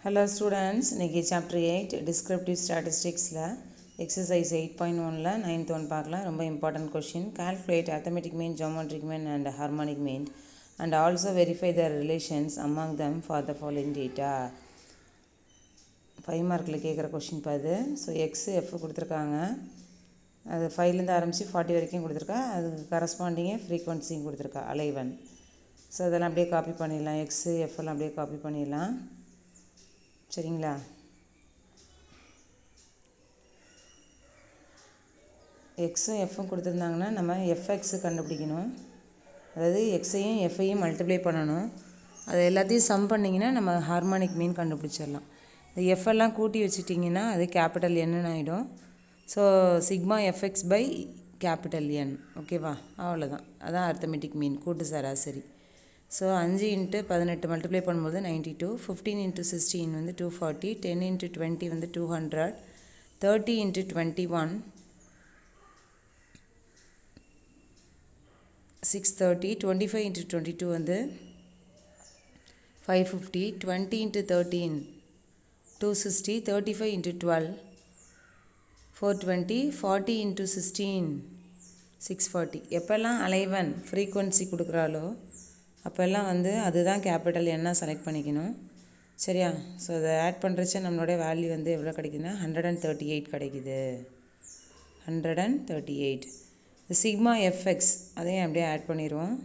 Hello students, இன்னைக்கு chapter 8 descriptive statistics exercise 8.1 9th one பார்க்கலாம். ரொம்ப important question. Calculate arithmetic mean, geometric mean and harmonic mean and also verify the relations among them for the following data. 5 மார்க்கில் கேட்குற question பாது. So x F கொடுத்துருக்காங்க. அது 5லேருந்து ஆரம்பித்து 40 வரைக்கும் கொடுத்துருக்கா. அதுக்கு கரஸ்பாண்டிங்கே ஃப்ரீக்வன்சியும் கொடுத்துருக்கா அலைவன். ஸோ அதெல்லாம் அப்படியே காப்பி பண்ணிடலாம். எக்ஸு எஃப்எல்லாம் அப்படியே காப்பி பண்ணிடலாம். சரிங்களா? எக்ஸும் எஃப்பும் கொடுத்துருந்தாங்கன்னா நம்ம எஃப்எக்ஸு கண்டுபிடிக்கணும். அதாவது எக்ஸையும் எஃப்ஐயும் மல்டிப்ளை பண்ணணும். அது எல்லாத்தையும் சம் பண்ணிங்கன்னா நம்ம ஹார்மோனிக் மீன் கண்டுபிடிச்சிடலாம். இந்த எஃப்எல்லாம் கூட்டி வச்சுட்டிங்கன்னா அது கேபிட்டல் என்னு ஆகிடும். So sigma F X by capital N. ஓகேவா? அவ்வளோதான். அதான் அர்த்தமெட்டிக் மீன், கூட்டு சராசரி. ஸோ 5 × 18 மல்டிப்ளை பண்ணும்போது 92, 15 × 16 வந்து 240, 10 × 20 வந்து 200, 30 × 21 630, 25 × 22 வந்து 550, 20 × 13 260, 35 × 12 420, 40 × 16 640. எப்போல்லாம் அலைவன் ஃப்ரீக்வன்சி கொடுக்குறாலோ அப்போல்லாம் வந்து அதுதான் கேபிட்டல் என்ன செலக்ட் பண்ணிக்கணும். சரியா? ஸோ அதை ஆட் பண்ணுறச்ச நம்மளுடைய வேல்யூ வந்து எவ்வளோ கிடைக்குதுன்னா 138 கிடைக்குது. 138. இந்த சிக்மா எஃப்எக்ஸ் அதையும் அப்படியே ஆட் பண்ணிடுவோம்.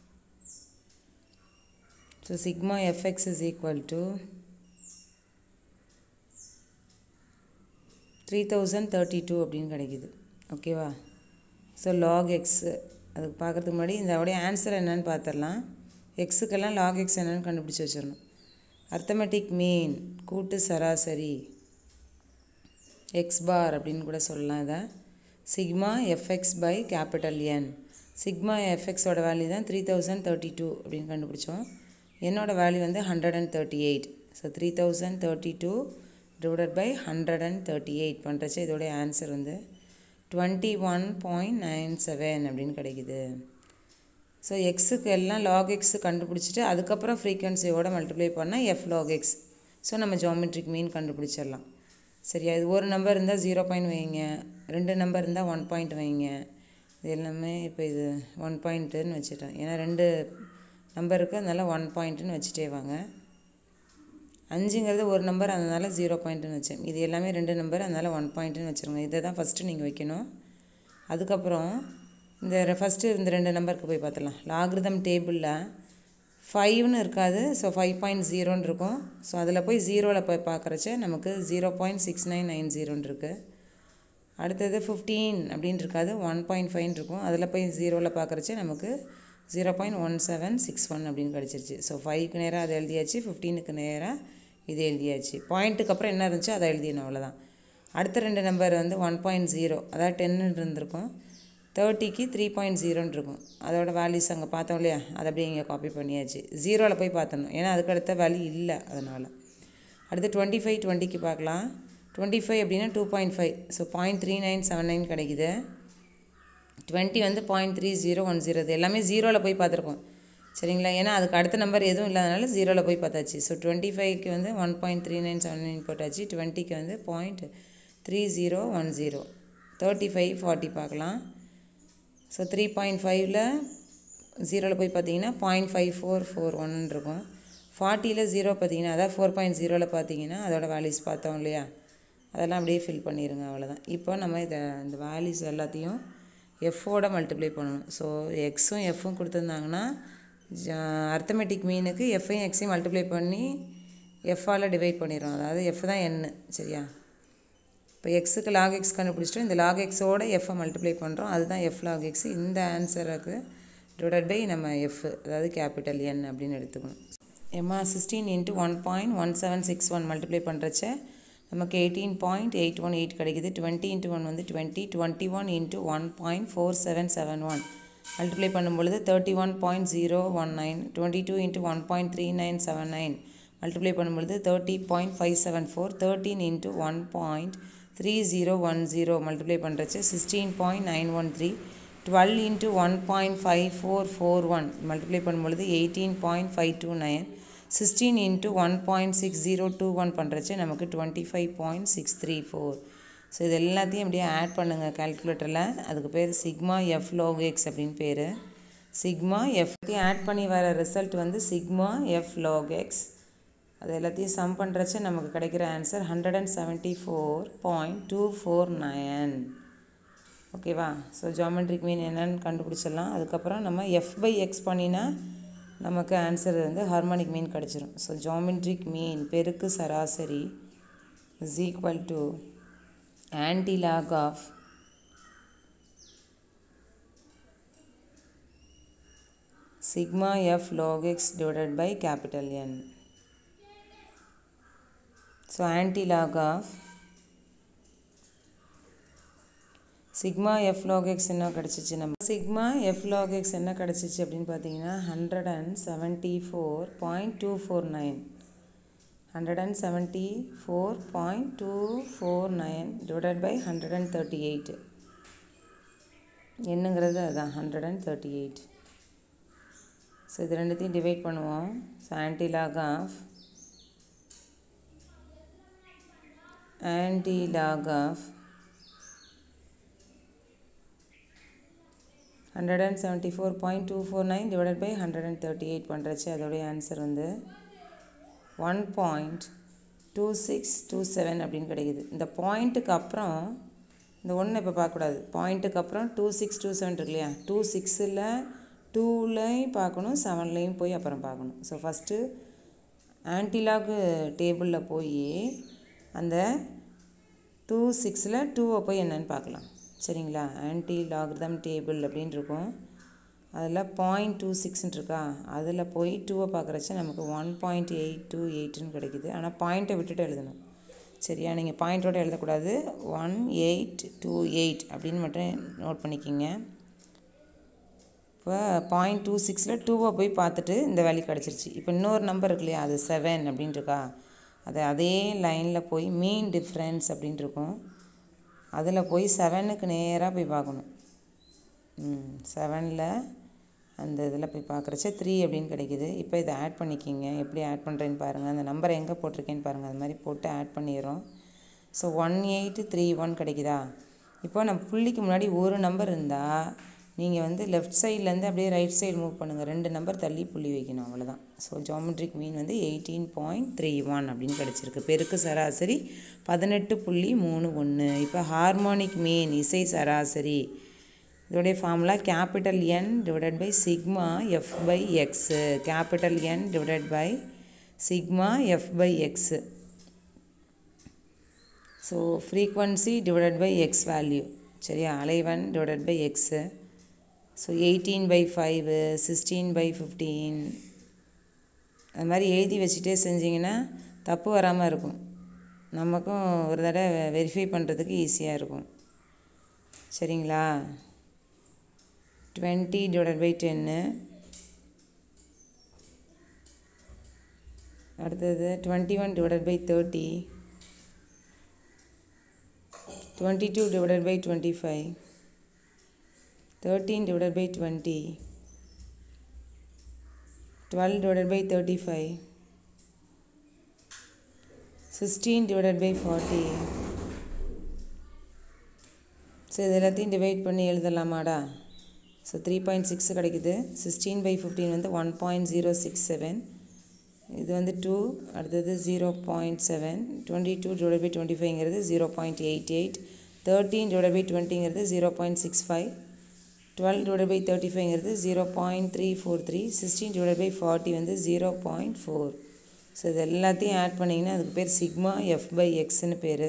So sigma F X is equal to 3032 அப்படின்னு கிடைக்குது. ஓகேவா? ஸோ லாக் எக்ஸு அதுக்கு பார்க்குறதுக்கு முன்னாடி இதோடைய ஆன்சர் என்னன்னு பார்த்துடலாம். எக்ஸுக்கெல்லாம் லாக் எக்ஸ் என்னன்னு கண்டுபிடிச்சி வச்சிடணும். அர்த்தமெட்டிக் மீன் கூட்டு சராசரி எக்ஸ் பார் அப்படின்னு கூட சொல்லலாம். இதை sigma F X by capital N. Sigma எஃப்எக்ஸோட வேல்யூ தான் 3032 அப்படின்னு கண்டுபிடிச்சோம். என்னோட வேல்யூ வந்து 138. ஸோ 3032 டிவைடட் பை 138 பண்ணுறச்ச இதோடைய ஆன்சர் வந்து 21.97 அப்படின்னு கிடைக்குது. ஸோ எக்ஸுக்கு எல்லாம் லாக் எக்ஸு கண்டுபிடிச்சிட்டு அதுக்கப்புறம் ஃப்ரீக்வன்சியோட மல்டிப்ளை பண்ணால் எஃப் லாக் எக்ஸ். ஸோ நம்ம ஜியோமெட்ரிக் மீன் கண்டுபிடிச்சிடலாம். சரியா? இது ஒரு நம்பர் இருந்தால் 0 பாயிண்ட் வைங்க, 2 நம்பர் இருந்தால் 1 பாயிண்ட் வைங்க. இது எல்லாமே இப்போ இது 1 பாயிண்ட்டுன்னு வச்சுட்டேன். ஏன்னா 2 நம்பர் இருக்குது, அதனால் 1 பாயிண்ட்டுன்னு வச்சுட்டே வாங்க. 5ங்கிறது ஒரு நம்பர், அதனால் 0 பாயிண்ட்டுன்னு வச்சேன். இது எல்லாமே 2 நம்பர், அதனால் 1 பாயிண்ட்டுன்னு வச்சுருங்க. இதை தான் ஃபஸ்ட்டு நீங்கள் வைக்கணும். அதுக்கப்புறம் இந்த ஃபஸ்ட்டு இந்த 2 நம்பருக்கு போய் பார்த்துடலாம். லாகிரிதம் டேபிளில் 5ன்னு இருக்காது. ஸோ 5.0ன்னு இருக்கும். ஸோ அதில் போய் 0வில் போய் பார்க்குறச்ச நமக்கு 0.6990 இருக்குது. அடுத்தது 15 அப்படின்னு இருக்காது, 1.5 இருக்கும். அதில் போய் 0வில் பார்க்குறச்ச நமக்கு 0.1761 அப்படின்னு கிடச்சிருச்சு. ஸோ 5க்கு நேராக அதை எழுதியாச்சு, 15க்கு நேராக இது எழுதியாச்சு. பாயிண்ட்டுக்கு அப்புறம் என்ன இருந்துச்சோ அதை எழுதியணும், அவ்வளோதான். அடுத்த 2 நம்பர் வந்து 1.0, அதாவது 10 இருந்திருக்கும். 30க்கு 3.0 இருக்கும். அதோட வேல்யூஸ் அங்கே பார்த்தோம் இல்லையா, அதை அப்படியே இங்கே காப்பி பண்ணியாச்சு. 0வில் போய் பார்த்தணும், ஏன்னா அதுக்கு அடுத்த வேல்யூ இல்லை, அதனால். அடுத்து 25 20க்கு பார்க்கலாம். 25 அப்படின்னா 2.5. ஸோ 0.3979 கிடைக்குது. 20 வந்து 0.3010. இது எல்லாமே 0வில் போய் பார்த்துருக்கோம். சரிங்களா? ஏன்னா அதுக்கு அடுத்த நம்பர் எதுவும் இல்லாதனால 0வில் போய் பார்த்தாச்சு. ஸோ 25க்கு வந்து 1.3979 போட்டாச்சு. 20க்கு வந்து 0.3010. 35 40 பார்க்கலாம். ஸோ 3.5ல் 0வில் போய் பார்த்தீங்கன்னா 0.5441 இருக்கும். 40ல் 0 பார்த்தீங்கன்னா, அதாவது 4.0வில் பார்த்தீங்கன்னா அதோட வேல்யூஸ் பார்த்தோம் இல்லையா, அதெல்லாம் அப்படியே ஃபில் பண்ணிடுங்க, அவ்வளோதான். இப்போ நம்ம இந்த வேல்யூஸ் எல்லாத்தையும் எஃப்போட மல்டிப்ளை பண்ணணும். ஸோ எக்ஸும் எஃப்பும் கொடுத்துருந்தாங்கன்னா அர்த்தமெட்டிக் மீனுக்கு எஃப்ஐயும் எக்ஸையும் மல்டிப்ளை பண்ணி எஃப்பால் டிவைட் பண்ணிடுறோம். அதாவது எஃப் தான் என்னு. சரியா? இப்போ எக்ஸுக்கு லாக் எக்ஸ் கண்டுபிடிச்சிட்டோம். இந்த லாக் எக்ஸோட எஃப்பை மல்டிப்ளை பண்ணுறோம், அதுதான் எஃப் லாக் எக்ஸ். இந்த ஆன்சருக்கு டிவைடட் பை நம்ம எஃப், அதாவது கேபிட்டல் என் அப்படின்னு எடுத்துக்கணும். எம்மா 16 × 1.1761 மல்டிப்ளை பண்ணுறச்ச நமக்கு 18.818 கிடைக்குது. 20 × 1 வந்து 20, 21 × 1.4771 மல்டிப்ளை பண்ணும்பொழுது 31.019, 22 × 1.3979 மல்டிப்ளை பண்ணும்பொழுது 30.574, 13 × 1.3010 மல்டிப்ளை பண்ணுறச்சு 16.913, 12 × 1.5441 மல்டிப்ளை பண்ணும்பொழுது 18.529, 16 into 1.6021 பண்ணுறச்சு நமக்கு 25.634. ஸோ இது எல்லாத்தையும் அப்படியே ஆட் பண்ணுங்கள் கால்குலேட்டரில். அதுக்கு பேர் சிக்மா எஃப் லாக் எக்ஸ் அப்படின்னு பேர். சிக்மா எஃப் ஆட் பண்ணி வர ரிசல்ட் வந்து சிக்மா எஃப் லாக் எக்ஸ். அது எல்லாத்தையும் சம் பண்ணுறச்சு நமக்கு கிடைக்கிற ஆன்சர் 174.249. ஓகேவா? ஸோ ஜியோமெட்ரிக் மீன் என்னன்னு கண்டுபிடிச்சிடலாம். அதுக்கப்புறம் நம்ம எஃப் பை எக்ஸ் பண்ணினா நமக்கு ஆன்சர் வந்து ஹார்மோனிக் மீன் கிடச்சிரும். ஸோ ஜியோமெட்ரிக் மீன் பெருக்கு சராசரி is equal to anti-log of sigma f log x divided by capital N. So anti-log of sigma f log x என்ன கிடச்சிச்சு? நம்ம sigma f log x என்ன கிடச்சிச்சு அப்படின்னு பார்த்தீங்கன்னா 174.249. 174.249 divided by 138. என்னங்கிறது அதுதான் 138. ஸோ இது ரெண்டுத்தையும் டிவைட் பண்ணுவோம். So anti-log of 174.249 divided by 138 பண்ணுறச்சு அதோடைய ஆன்சர் வந்து 1.2627 அப்படின்னு கிடைக்குது. இந்த பாயிண்ட்டுக்கு அப்புறம் இந்த ஒன்று இப்போ பார்க்கக்கூடாது. பாயிண்ட்டுக்கு அப்புறம் 2627 இருக்கு இல்லையா? 26ல் 2லையும் பார்க்கணும், 7லையும் போய் அப்புறம் பார்க்கணும். ஸோ ஃபஸ்ட்டு ஆன்டிலாக் டேபிளில் போய் அந்த 26ல் 2வை போய் என்னன்னு பார்க்கலாம். சரிங்களா? ஆன்டிலாகிரிதம் டேபிள் அப்படின்னு இருக்கும். அதில் 0.26 இருக்கா? அதில் போய் 2வை பார்க்குறச்ச நமக்கு 1.828ன்னு கிடைக்குது. ஆனால் பாயிண்ட்டை விட்டுட்டு எழுதணும். சரியா? நீங்கள் பாயிண்ட்டோடு எழுதக்கூடாது. 1828 அப்படின்னு மட்டும் நோட் பண்ணிக்கிங்க. இப்போ 0.26ல் 2வை போய் பார்த்துட்டு இந்த வேல்யூ கிடச்சிருச்சு. இப்போ இன்னொரு நம்பர் இருக்கு இல்லையா? அது 7 அப்படின்ட்டு இருக்கா? அதே லைனில் போய் மீன் டிஃப்ரென்ஸ் அப்படின்ட்டு இருக்கும். அதில் போய் 7க்கு நேராக போய் பார்க்கணும். 7ல் அந்த இதில் போய் பார்க்குறச்ச 3 அப்படின்னு கிடைக்கிது. இப்போ இதை ஆட் பண்ணிக்கிங்க. எப்படி ஆட் பண்ணுறேன்னு பாருங்கள். அந்த நம்பரை எங்கே போட்டிருக்கேன்னு பாருங்கள். அது மாதிரி போட்டு ஆட் பண்ணிடுறோம். ஸோ 1831 கிடைக்குதா? இப்போ நம்ம புள்ளிக்கு முன்னாடி ஒரு நம்பர் இருந்தால் நீங்கள் வந்து லெஃப்ட் சைட்லேருந்து அப்படியே ரைட் சைடு மூவ் பண்ணுங்கள். 2 நம்பர் தள்ளி புள்ளி வைக்கணும், அவ்வளோதான். ஸோ ஜியோமெட்ரிக் மீன் வந்து 18.31 அப்படின்னு கிடச்சிருக்கு. பெருக்கு சராசரி 18.31. இப்போ ஹார்மோனிக் மீன் இசை சராசரி இதோடைய formula capital N divided by sigma F by X. Capital N divided by sigma F by X. So frequency divided by X value. சரியா? அலைவன் டிவைடட் பை எக்ஸு. ஸோ 18/5, 16/15 அது மாதிரி எழுதி வச்சுட்டே செஞ்சிங்கன்னா தப்பு வராமல் இருக்கும். நமக்கும் ஒரு தடவை வெரிஃபை பண்ணுறதுக்கு ஈஸியாக இருக்கும். சரிங்களா? 20/10. அடுத்தது 21/30. 22/25. 13/20. 12/35. 16/40. ஸோ இது எல்லாத்தையும் டிவைட் பண்ணி எழுதலாமாடா? ஸோ 3.6 கிடைக்குது. 16/15 வந்து 1.067. இது வந்து 2. அடுத்தது 0.7. 22/25ங்கிறது 0.88. 13/20ங்கிறது 0.65. 12/35ங்கிறது 0.343. 16/40 வந்து 0.4. ஸோ இது எல்லாத்தையும் ஆட் பண்ணிங்கன்னா அதுக்கு பேர் சிக்மா எஃப் பை எக்ஸ்ன்னு பேர்.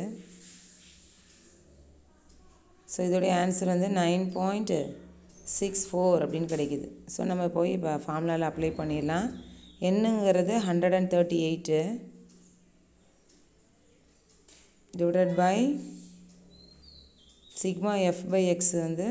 ஸோ இதோடைய ஆன்சர் வந்து 9.64 அப்படின்னு கிடைக்குது. ஸோ நம்ம போய் இப்போ ஃபார்முலாவில் அப்ளை பண்ணிடலாம். என்னங்கிறது 138 divided by sigma F by X வந்து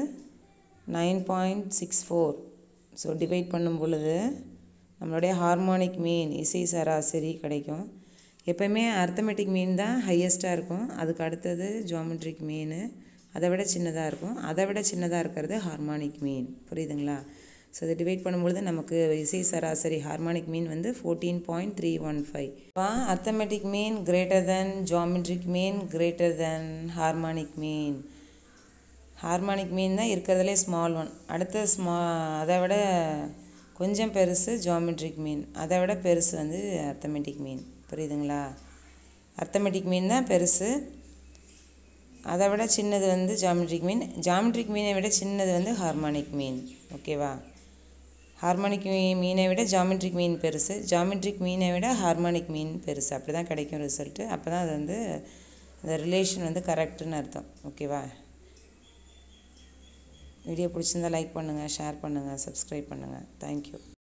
9.64. ஸோ டிவைட் பண்ணும் பொழுது நம்மளுடைய ஹார்மோனிக் மீன் இசை சராசரி கிடைக்கும். எப்போயுமே அர்த்தமெட்டிக் மீன் தான் ஹையஸ்ட்டாக இருக்கும். அதுக்கு அடுத்தது ஜியோமெட்ரிக் மீன், அதை விட சின்னதாக இருக்கும். அதை விட சின்னதாக இருக்கிறது ஹார்மோனிக் மீன். புரியுதுங்களா? ஸோ இதை டிவைட் பண்ணும்பொழுது நமக்கு இசை சராசரி ஹார்மானிக் மீன் வந்து 14.315. Arithmetic mean greater than geometric mean greater than harmonic mean. Harmonic mean தான் இருக்கிறதுலே ஸ்மால் ஒன். அடுத்த அதை விட கொஞ்சம் பெருசு ஜியாமெட்ரிக் மீன், அதை விட பெருசு வந்து அர்த்தமெட்டிக் மீன். புரியுதுங்களா? அர்த்தமெட்டிக் மீன் தான் பெருசு, அதை விட சின்னது வந்து ஜியாமெட்ரிக் மீன். ஜியாமெட்ரிக் மீனை விட சின்னது வந்து ஹார்மானிக் மீன். ஓகேவா? ஹார்மானிக் மீனை விட ஜியாமெட்ரிக் மீன் பெருசு, ஜியாமெட்ரிக் மீனை விட ஹார்மானிக் மீன் பெருசு. அப்படி தான் கிடைக்கும் ரிசல்ட்டு. அப்போ தான் அது வந்து அந்த ரிலேஷன் வந்து கரெக்டுன்னு அர்த்தம். ஓகேவா? வீடியோ பிடிச்சிருந்தால் லைக் பண்ணுங்கள், ஷேர் பண்ணுங்கள், சப்ஸ்கிரைப் பண்ணுங்கள். தேங்க்யூ.